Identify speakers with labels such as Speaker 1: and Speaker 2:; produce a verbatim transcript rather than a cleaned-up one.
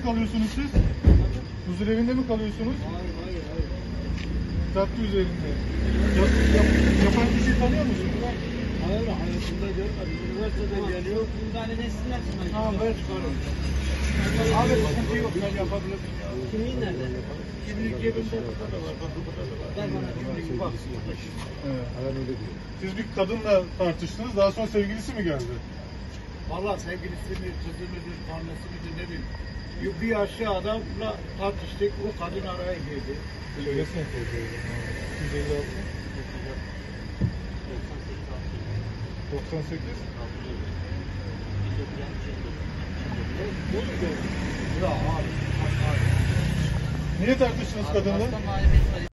Speaker 1: kalıyorsunuz siz? Huzur evinde mi kalıyorsunuz?
Speaker 2: Hayır, hayır, hayır.
Speaker 1: Tatlı üzerinde. Yap, yap, yapan kişiyi tanıyor musun?
Speaker 2: Hayır, hayatımda görmedim. Üniversiteden geliyor.
Speaker 3: Müdahale etsinler şimdi.
Speaker 2: Tamam, ben çıkarım. Abi sıkıntı yok, ben yapabilirim.
Speaker 3: Kimliğin nerede?
Speaker 2: Kimlik cebimde burada da var, bak burada da var.
Speaker 3: Ver bana.
Speaker 2: Kimlik bak.
Speaker 1: Evet. Siz bir kadınla tartıştınız, daha sonra sevgilisi mi geldi?
Speaker 2: Valla sevgilisi mi, kızı mıdır, annesi midir ne bileyim. Bir yaşlı adamla tartıştık, o kadın araya girdi.
Speaker 1: Söylesene teyze. iki yüz elli altı. doksan sekiz.
Speaker 2: Ya abi.
Speaker 1: Niye tartıştınız kadınla?
Speaker 3: Hasta muhalefet var.